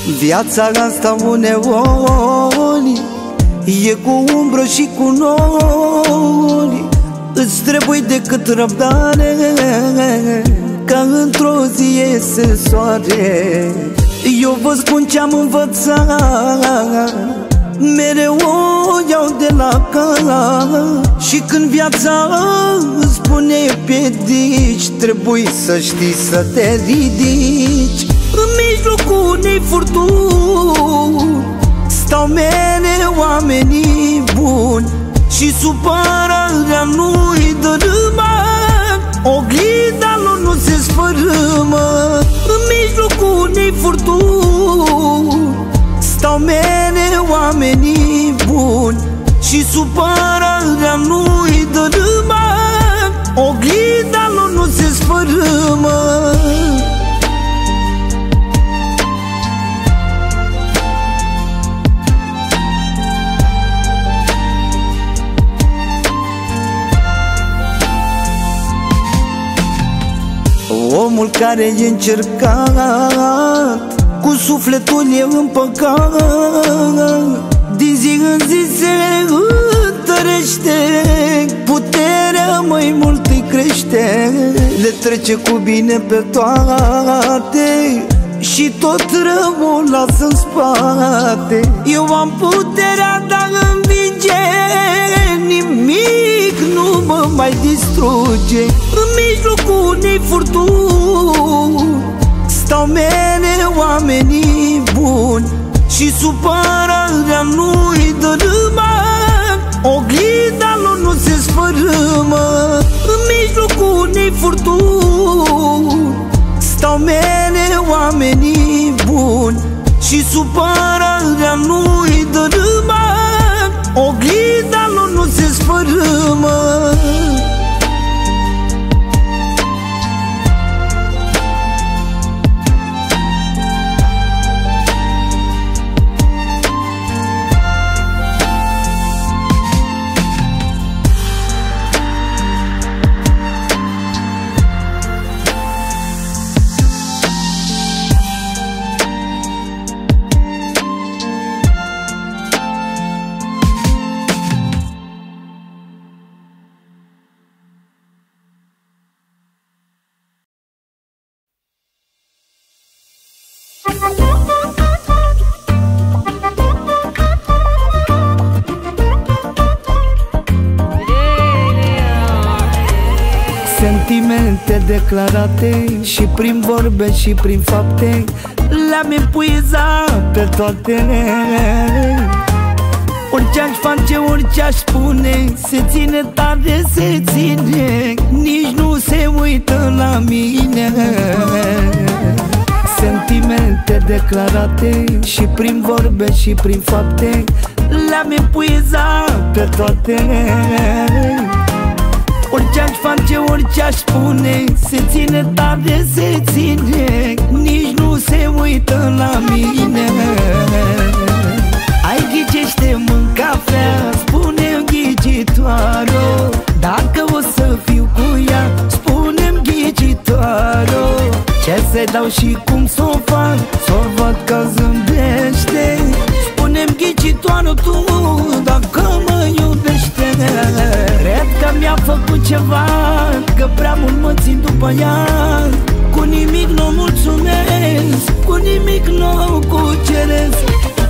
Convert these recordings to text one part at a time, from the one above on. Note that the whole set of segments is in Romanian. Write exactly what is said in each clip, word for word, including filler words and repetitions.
Viața asta uneori e cu umbră și cu nori. Îți trebuie decât răbdare ca într-o zi iese soare. Eu vă spun ce-am învățat, mereu o iau de la cap. Și când viața îți spune piedici, trebuie să știi să te ridici. În mijlocul unei furtuni stau mereu oamenii buni și supărarea nu-i dărâmă, oglinda lor nu se sfărâmă. În mijlocul unei furtuni stau mereu oamenii buni și supărarea nu-i dărâmă, oglinda lor nu se sfărâmă. Omul care e încercat, cu sufletul e împăcat, din zi în zi se întărește, puterea mai mult îi crește. Le trece cu bine pe toate și tot răul lasă în spate. Eu am puterea de a învinge, nimic nu mă mai distruge. În mijlocul unei furtuni stau mereu oamenii buni și supărarea nu-i dărâmă, oglinda lor nu se sfărâmă. În mijlocul unei furtuni stau mereu oamenii buni și supărarea nu-i dărâmă, oglinda lor nu se sfărâmă. Sentimente declarate și prin vorbe și prin fapte le-am epuizat pe toate. Orice aș face, orice aș spune, se ține tare, se ține, nici nu se uită la mine. Sentimente declarate și prin vorbe și prin fapte le-am epuizat pe toate. Orice aș face, orice aș spune, se ține tare, se ține, nici nu se uită la mine. Ai ghicește-mi în cafea, spune-mi ghicitoaro, dacă o să fiu cu ea, spune-mi ghicitoaro. Ce să dau și cum s-o fac, s-o văd că zâmbește. Spune-mi ghicitoaro tu, dacă mă iubește. Cred că mi-a făcut ceva, că prea mult mă țin după ea. Cu nimic nu mulțumesc, cu nimic nu cuceresc.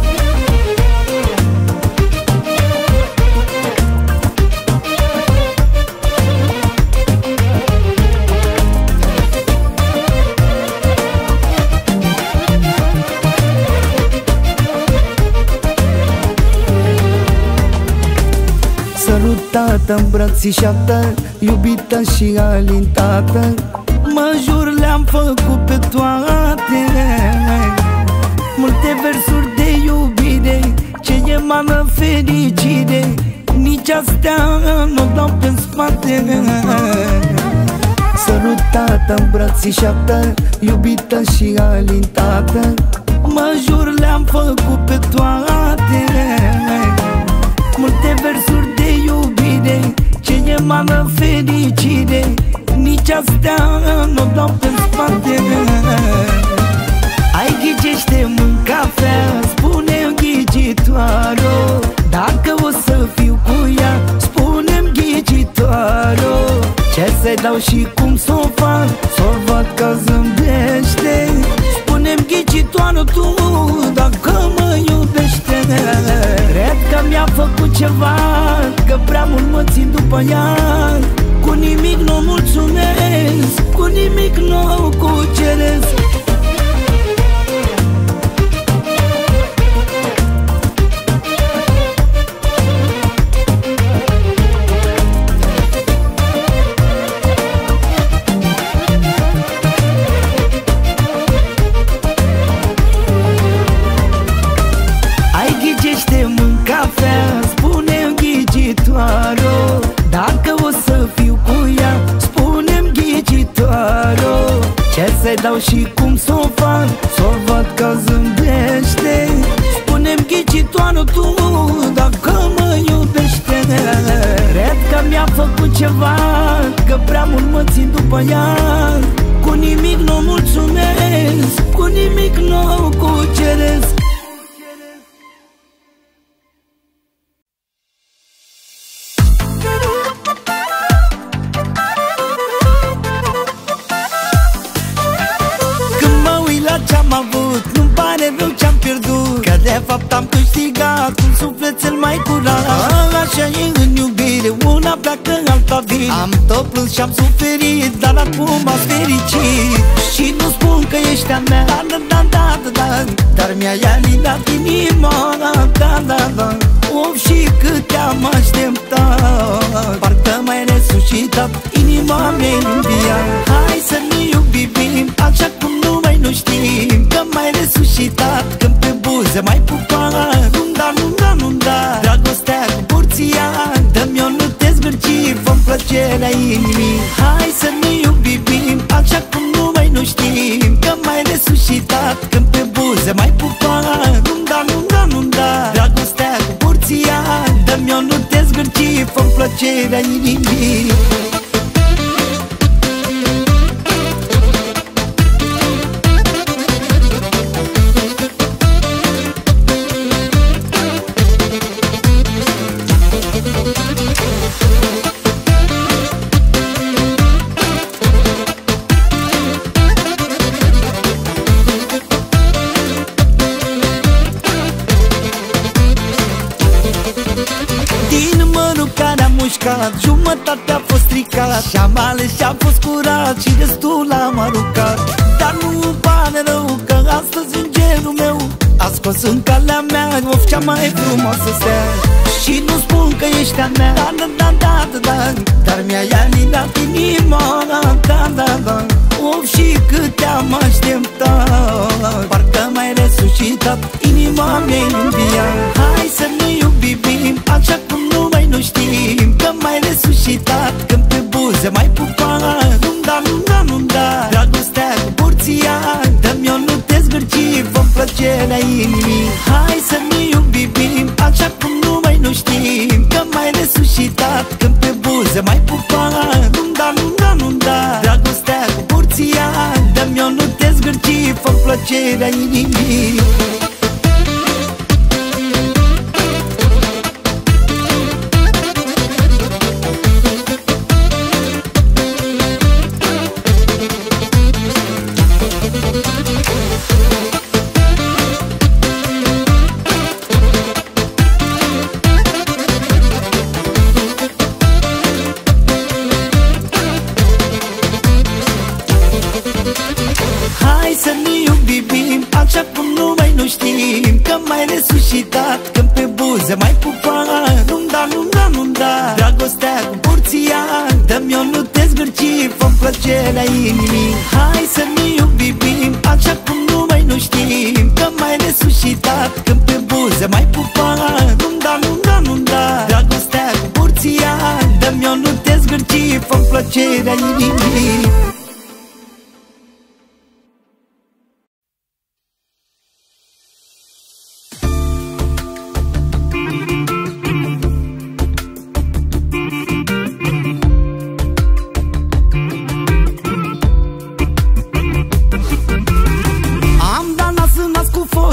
Sărutată, îmbrățișată, iubită și alintată, mă jur le-am făcut pe toate. Multe versuri de iubire ce emană fericire, nici astea nu dau pe spate. Sărutată, îmbrățișată, iubită și alintată, mă jur le-am făcut pe toate. Multe versuri de iubire ce emană fericire, nici astea nu dau pe spate. Ai ghicește-mi în cap cafea, spune-mi ghicitoaro, dacă o să fiu cu ea, spune-mi ghicitoaro, ce să-i dau și cum s-o fac, s-o văd că zâmbește. Spune-mi ghicitoaro tu, dacă mă iubește. Cred că mi-a făcut ceva, că prea mult mă țin după ea. Cu nimic nu mulțumesc, cu nimic nu cuceresc. Spune-mi ghicitoaro, dacă o să fiu cu ea, spune-mi ghicitoaro, ce să-i dau și cum s-o fac, s-o văd că zâmbește. Spune-mi ghicitoaro tu, dacă mă iubește. Cred că mi-a făcut ceva, că prea mult mă țin după ea. Cu nimic nu mulțumesc, cu nimic nu cuceresc. Ce-am avut, nu-mi pare rău ce-am pierdut, că de fapt am câștigat un suflet cel mai curat. Așa e în iubire, una pleacă, alta vine. Am tot plâns și-am suferit, dar acum m-am fericit. Și nu spun că ești a mea, da, da, da, da, da, dar mi-a ialinat inima, da, da, da. Of, și cât te-am așteptat, parcă m-ai resuscitat, inima mea iubia. Hai să ne iubim, așa cum numai nu știm, că m-ai resuscitat, când pe buze m-ai pupat. Nu da, nu da, nu da, dragostea cu porția, dă-mi-o, nu te zgârci, fă-mi plăcerea inimii. Hai să ne iubim, așa cum numai nu știm, că m-ai resuscitat, când pe buze m-ai pupat. Nu da, nu da, nu da, dragostea cu porția, dă-mi-o, nu te zgârci, fă-mi plăcerea inimii. Jumătate a fost stricat și-am ales și-a fost curat, și destul am aruncat. Dar nu îmi pare rău că astăzi îngerul meu a scos în calea mea, of, cea mai frumoasă stea. Și nu spun că ești a mea, da, da, da, da, da, dar mi-a ialinat inima, da, da, da, da. Of, și cât te-am așteptat, parcă m-ai resuscitat, inima mea iubia. Hai să ne iubim, așa cum numai nu știm, că m-ai resuscitat, când pe buze m-ai pupat. Nu da, nu da, nu da, dragostea cu porția, dă-mi-o, nu te zgârci, fă-mi plăcerea inimii. Hai să ne iubim, așa cum numai nu știm, că m-ai resuscitat, când pe buze m-ai pupat. Nu da, nu da, nu da, dragostea cu porția, dă-mi-o, nu te zgârci, fă-mi plăcerea inimii. Hai să ne iubim, așa cum numai nu știm, că m-ai resuscitat, când pe buze m-ai pupat. Nu da, nu da, nu da, dragostea cu porția, dă-mi-o, nu te zgârci, fă-mi plăcerea inimii. Hai să ne iubim, așa cum numai nu știm, că m-ai resuscitat, când pe buze m-ai pupat. Nu da, nu da, nu da, dragostea cu porția, dă-mi-o, nu te zgârci, fă-mi plăcerea inimii.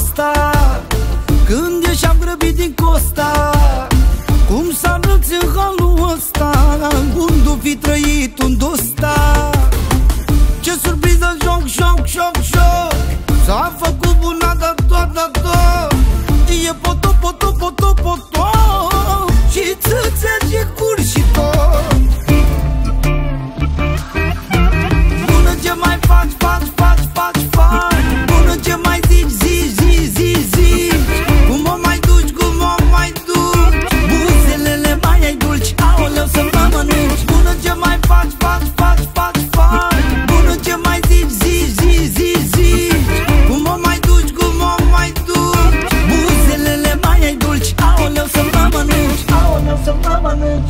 ăsta, când ieșeam grăbit din costa. Cum s-a arăți în halul ăsta, unde-o fi trăit unde ăsta? Ce surpriză, joc, joc, joc, joc, s-a făcut buna de tot, de tot. E potop, potop, potop, potop, și țâțea ce cur și tot. Bună, ce mai faci, faci, faci, faci, faci? Bună, ce mai zici, zici, zici, zici, zici? Cum o mai duci, cum o mai duci? Buzelele mai ai dulci, aoleu să mă mănânci. Bună, ce mai faci, faci, faci, faci, faci? Bună, ce mai zici, zici, zici, zici, zici? Cum o mai duci, cum o mai duci? Buzelele mai ai dulci, aoleu să mă mănânci, aoleu să mă mănânci.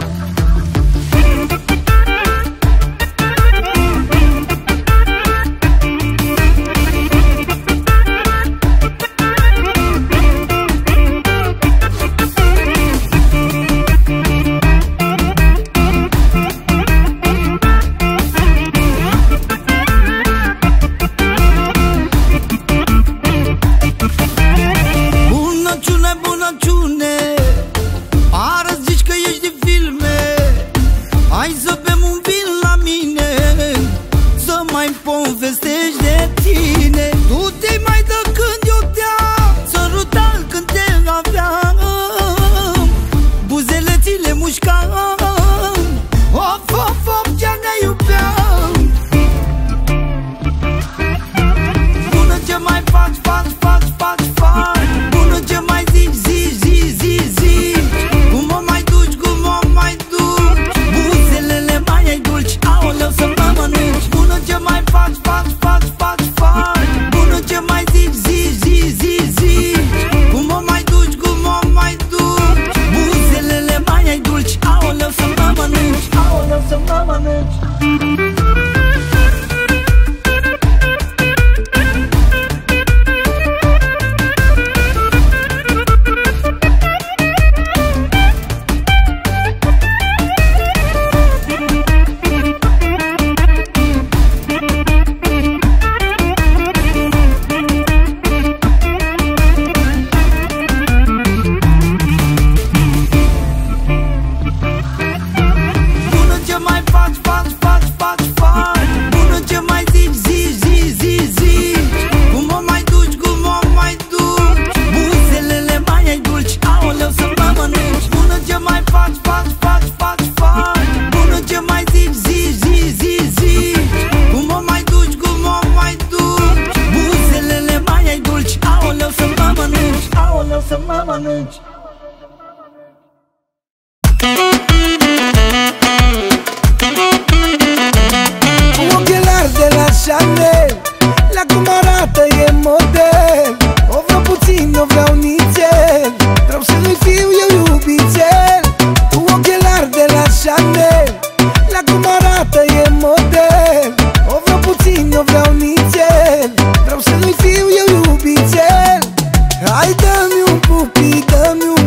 Bunăciune, bunăciune, arăți zici că ești din filme. Hai să bem un vin la mine, să mai povestești de tine. Tu te mai dă când eu te-am sărutat, când te aveam, buzele ți le mușcam. Of, of, of, ce ne iubeam. Bună, ce mai faci, faci, faci, faci, faci? Bună, ce mai zici, zici, zici, zici, zici? Cum o mai duci, cum o mai duci? Buzelele mai ai dulci, aoleu să mă mănânci. Bună, ce mai faci, faci, faci, faci, faci? Bună, ce mai zici, zici, zici, zici, zici? Cum o mai duci, cum o mai duci? Buzelele mai ai dulci, aoleu să mă mănânci, aoleu să mă mănânci. Bună, ce mai faci, faci, faci, faci, faci? Bună, ce mai zici, zici, zici, zici, zici? Cum o mai duci, cum o mai duci? Buzelele mai ai dulci, aoleu să mă mănânci. Bună, ce mai faci, faci, faci, faci, faci? Bună, ce mai zici, zici, zici, zici, zici? Cum o mai duci, cum o mai duci? Buzelele mai ai dulci, aoleu să mă mănânci, aoleu să mă mănânci. Ochelari de la Chanel, la cum arată e model. O vreau puțin, o vreau nițel, vreau să nu-i fiu eu iubițel. Cu ochelari de la Chanel, la cum arată e model. O vreau puțin, o vreau nițel, vreau să nu-i fiu eu iubițel. Hai dă-mi un pupi, dă-mi un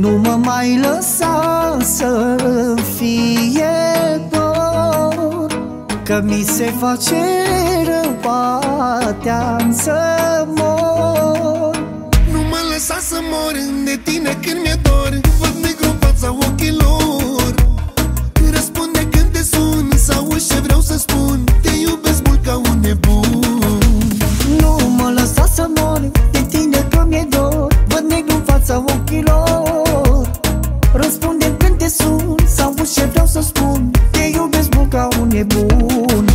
Nu mă mai lăsa să fie dor, că mi se face rău, poate-am să mor. Nu mă lăsa să mor de tine când mi-e dor. Văd negru în fața ochilor. Răspunde când te sun, să auzi ce vreau să spun. Te iubesc mult ca un nebun. Nu mă lăsa să mor de tine că mi-e dor. Văd negru în fața ochilor. Răspunde când te sun, să auzi ce vreau să spun. Te iubesc mult ca un nebun.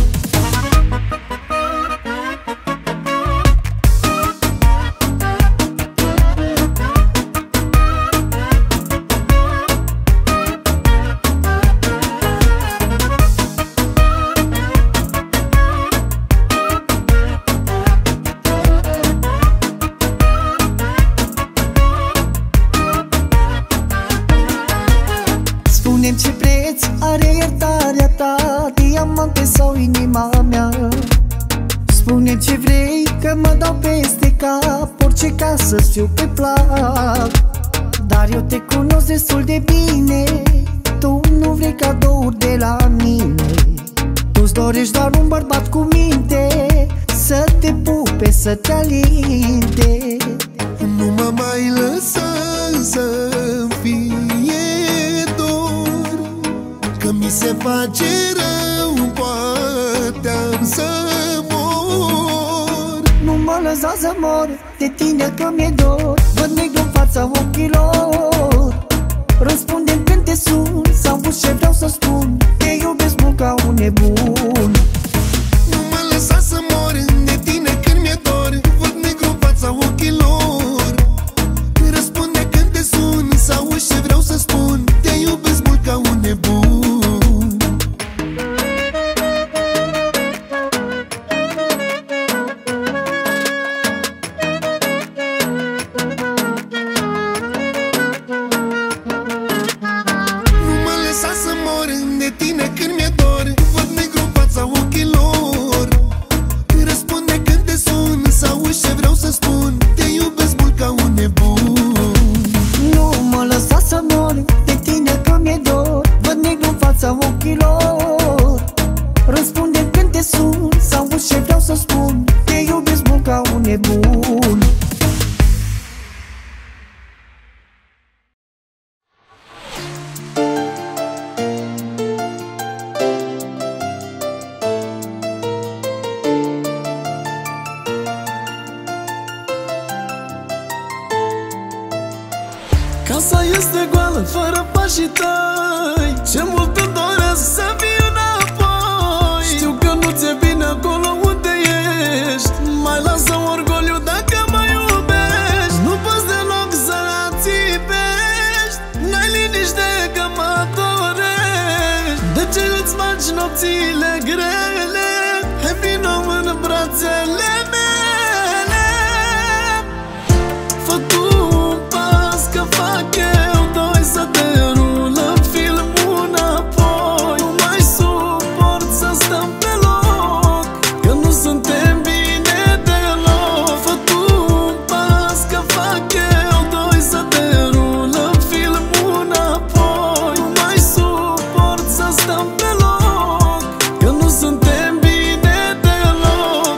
Spune-mi ce preț are iertarea ta, diamante sau inima mea. Spune-mi ce vrei, că mă dau peste cap, orice ca să-ți fiu pe plac. Dar eu te cunosc destul de bine, tu nu vrei cadouri de la mine. Tu-ți dorești doar un bărbat cu minte, să te pupe, să te alinte. Nu mă mai lăsa să-mi fie dor, că mi se face rău, poate-am să mor. Nu mă lăsa să mor de tine că mi-e dor. Văd negru în fața ochilor. Răspunde-mi când te sun, să auzi ce vreau să spun. Te iubesc mult ca un nebun. Nu mă lăsa să mor de tine când mi-e dor. Văd negru în fața ochilor. Răspunde când te sun, să auzi ce vreau să spun. Te iubesc mult ca un nebun. Nu mă lăsa să mor de tine când mi-e dor. Văd negru în fața ochilor. Răspunde când te sun, să auzi ce vreau să spun. Te iubesc mult ca un nebun. Nu mă lăsa să mor de tine că mi-e dor. Văd negru în fața ochilor. Răspunde când te sun, să auzi ce vreau să spun. Te iubesc mult ca un nebun. Casa este goală, fără pașii tăi. Ce mult îmi doresc să fiu înapoi. Știu că nu ți-e bine acolo unde ești. Mai lasă orgoliu dacă mă iubești. Nu poți deloc să țipești. N-ai liniște că mă dorești. De ce îți faci nopțile grele? Hai vino în brațele mele. Fă tu un pas, că fac eu doi, să te rulăm filmul înapoi. Nu mai suport să stăm pe loc, că nu suntem bine deloc. Fă tu un pas, că fac eu doi, să te rulăm filmul înapoi. Nu mai suport să stăm pe loc, că nu suntem bine deloc.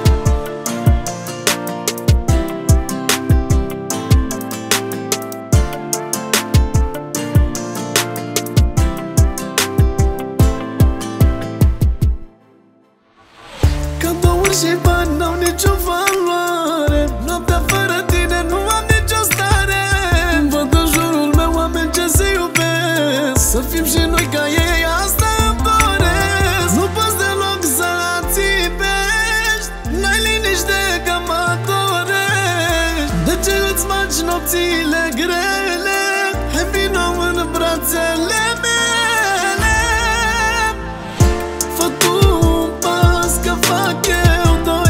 Cadouri și bani n-au nicio valoare. Noaptea fără tine nu am nicio stare. Văd în jurul meu oameni ce se iubesc. Să fim și noi ca ei, asta îmi doresc. Nu poți deloc să țipești. N-ai liniște că mă dorești. De ce îți faci nopțile grele? Hai vino în brațele mele. Fă tu un pas, că fac eu doi,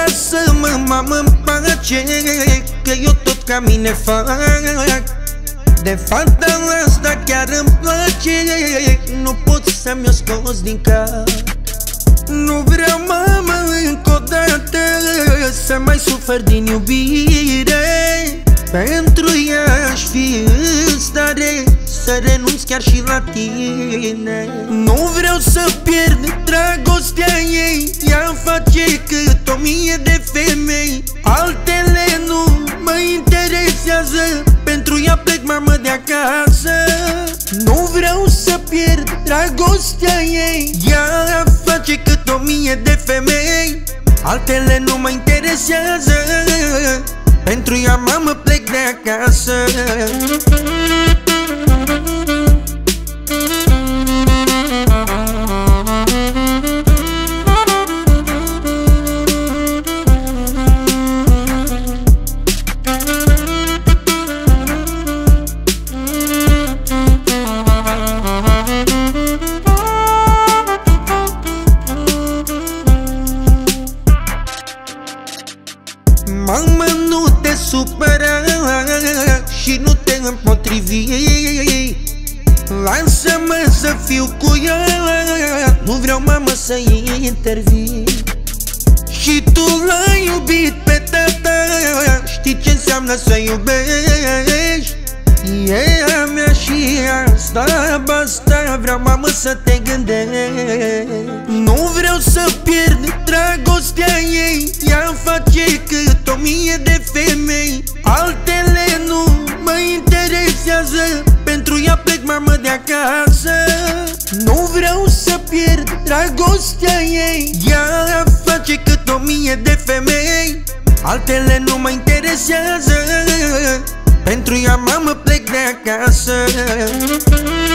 lasă-mă, mamă, în pace, că eu tot ca mine fac. De fata asta chiar îmi place, nu pot să mi-o scos din cap. Nu vreau, mamă, încă o dată să mai sufăr din iubire. Pentru ea aș fi în stare să renunț chiar și la tine. Nu vreau să pierd dragostea ei, ea face cât o mie de femei. Altele nu mă interesează, pentru ea plec, mamă, de acasă. Nu vreau să pierd dragostea ei, ea face cât o mie de femei. Altele nu mă interesează, pentru ea, mamă, plec de acasă. Mamă, nu te supăra și nu te împotrivi. Lasă-mă să fiu cu ea, nu vreau, mamă, să intervii. Și tu l-ai iubit pe tata, știi ce înseamnă să iubești. E a mea și asta, basta, vreau, mamă, să te gândești. Nu vreau să pierd dragostea ei, ea face cât o mie de femei. Altele nu mă interesează, pentru ea plec, mamă, de acasă. Nu vreau să pierd dragostea ei, ea face cât o mie de femei. Altele nu mă interesează, pentru ea, mamă, plec de acasă.